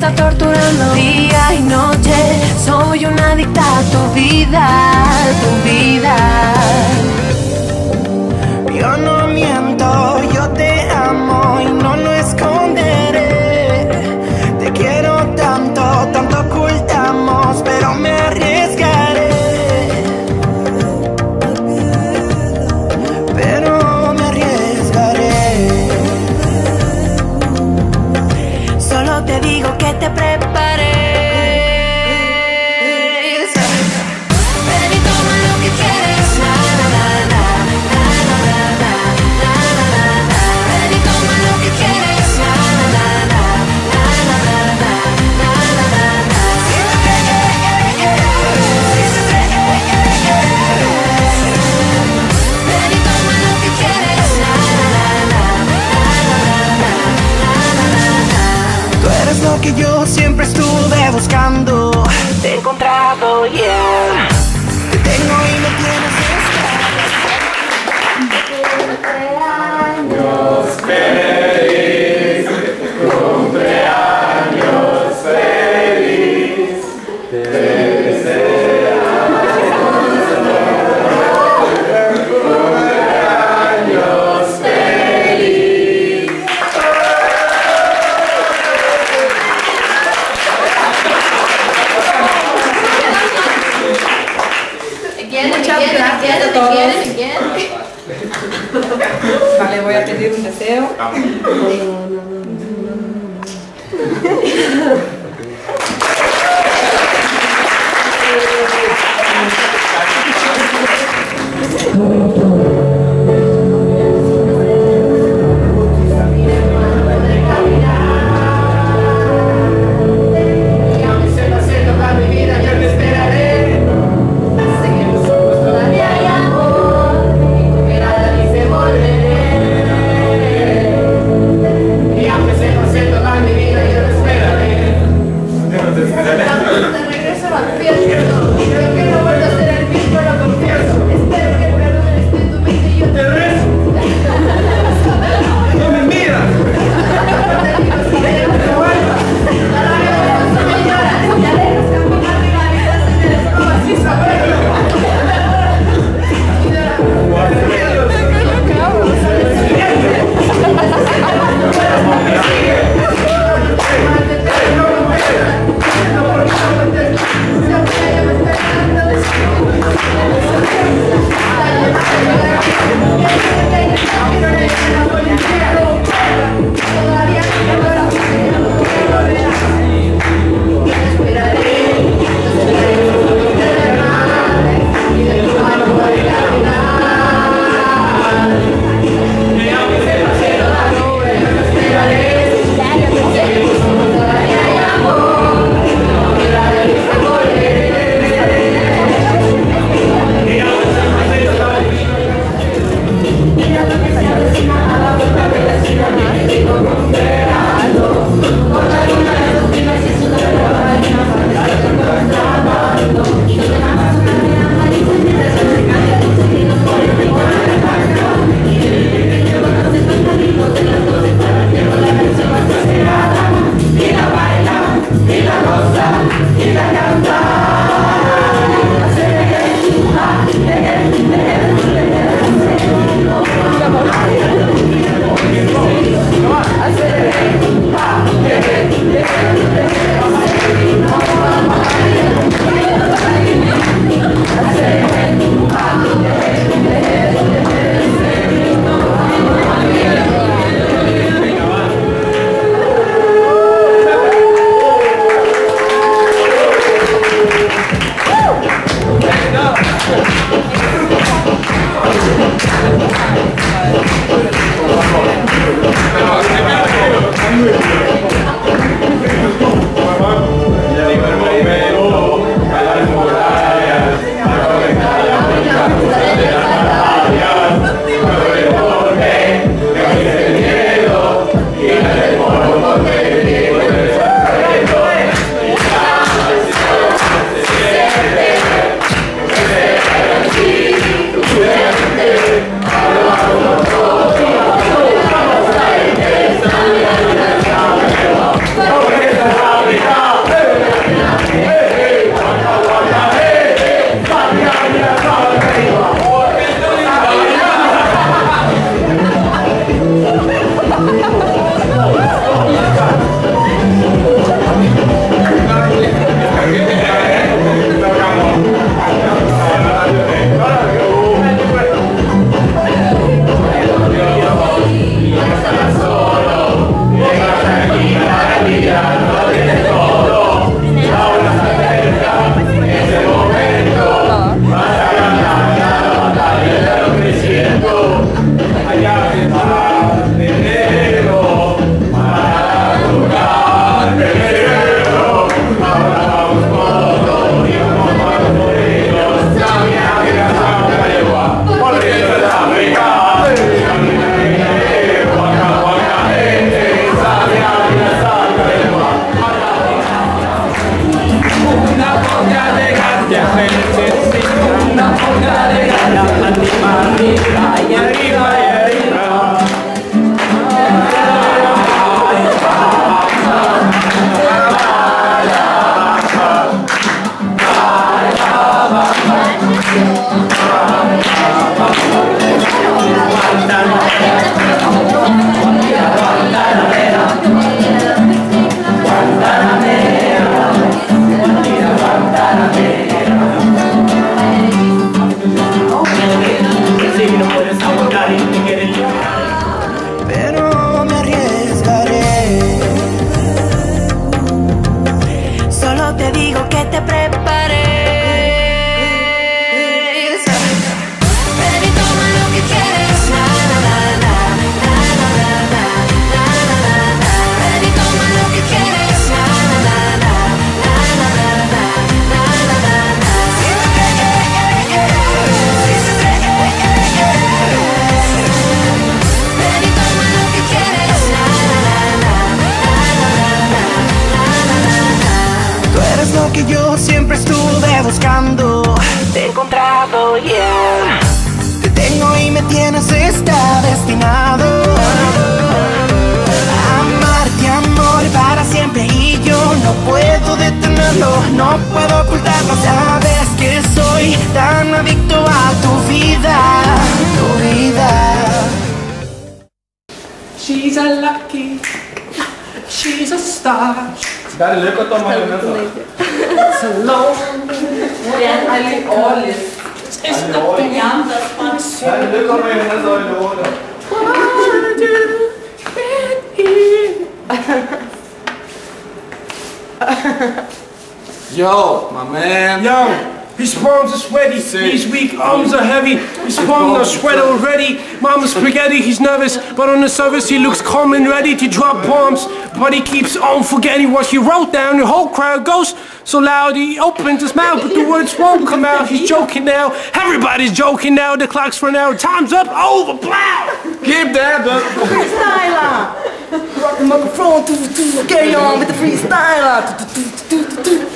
está torturando día y noche. Soy una adicta a tu vida, tu vida. Yo no miento, yo te amo y no lo esconderé. Te quiero tanto, tanto ocultamos, pero me arriesgaré. Pero me arriesgaré. Solo te digo que te prepares. Ven y toma lo que quieres. Na, na, na, na, na, na, na, na, na, na. Ven y toma lo que quieres. Na, na, na, na, na, na, na, na, na, na, na. Ven y toma lo que quieres. Na, na, na, na, na, na, na. Tú eres lo que yo siempre estuve buscando. Te he encontrado, yeah. Te tengo y me tienes Cumpleaños feliz, cumpleaños feliz, te deseamos cumpleaños feliz. Muchas gracias a todos. Vale, voy a pedir un deseo. Pero me arriesgaré. Solo te digo que te prepares. Ven y toma lo que quieres. Na, na, na, na, na, na, na, na, na, na, na. Ven y toma lo que quieres. Na, na, na, na, na, na, na, na, na, na, na. Ven y toma lo que quieres. Na, na, na, na, na, na, na, na. Tú eres lo que yo siempre estuve buscando. Te he encontrado, yeah. Te tengo y me tienes, está destinado a amarte, amor, para siempre. Y yo no puedo detenerlo, no puedo ocultarlo. Sabes que soy tan adicto a tu vida, tu vida. She's a lucky, she's a star. Dale, le corto más en eso. It's a long, Dale, le corto más en eso y luego. Yo, my man. Yo, his palms are sweaty, his weak arms are heavy, his palms are sweat already. Mama's spaghetti, he's nervous, but on the surface he looks calm and ready to drop bombs. But he keeps on forgetting what he wrote down. The whole crowd goes so loud he opens his mouth, but the words won't come out. He's joking now, everybody's joking now. The clock's run out, time's up, over, blow! Keep that, but Freestyler! Rock the microphone, carry on with the freestyler.